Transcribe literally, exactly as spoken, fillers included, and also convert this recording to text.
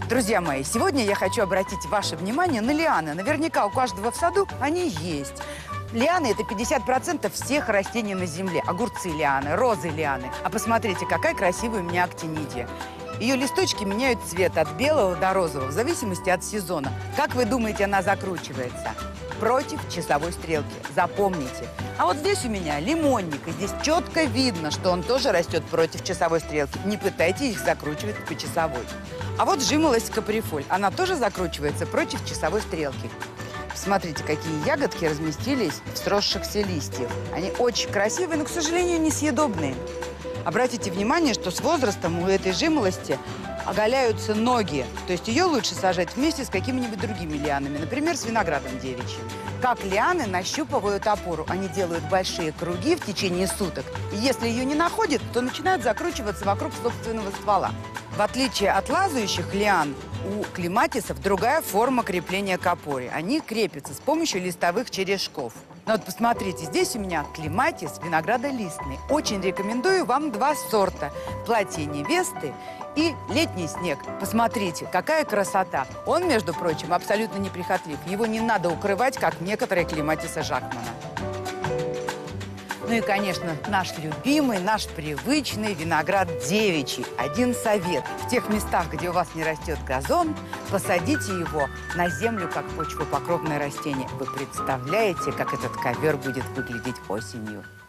Друзья мои, сегодня я хочу обратить ваше внимание на лианы. Наверняка у каждого в саду они есть. Лианы – это пятьдесят процентов всех растений на земле. Огурцы лианы, розы лианы. А посмотрите, какая красивая у меня актинидия. Ее листочки меняют цвет от белого до розового в зависимости от сезона. Как вы думаете, она закручивается? Против часовой стрелки. Запомните. А вот здесь у меня лимонник. И здесь четко видно, что он тоже растет против часовой стрелки. Не пытайтесь их закручивать по часовой. А вот жимолость каприфоль. Она тоже закручивается против часовой стрелки. Смотрите, какие ягодки разместились в сросшихся листьях. Они очень красивые, но, к сожалению, несъедобные. Обратите внимание, что с возрастом у этой жимолости оголяются ноги. То есть ее лучше сажать вместе с какими-нибудь другими лианами, например, с виноградом девичьим. Как лианы нащупывают опору. Они делают большие круги в течение суток. И если ее не находят, то начинают закручиваться вокруг собственного ствола. В отличие от лазающих лиан, у клематисов другая форма крепления к опоре. Они крепятся с помощью листовых черешков. Но вот посмотрите, здесь у меня клематис виноградолистный. Очень рекомендую вам два сорта. Платье невесты и летний снег. Посмотрите, какая красота. Он, между прочим, абсолютно неприхотлив. Его не надо укрывать, как некоторые клематисы Жакмана. Ну и, конечно, наш любимый, наш привычный виноград девичий. Один совет. В тех местах, где у вас не растет газон, посадите его на землю, как почвопокровное растение. Вы представляете, как этот ковер будет выглядеть осенью?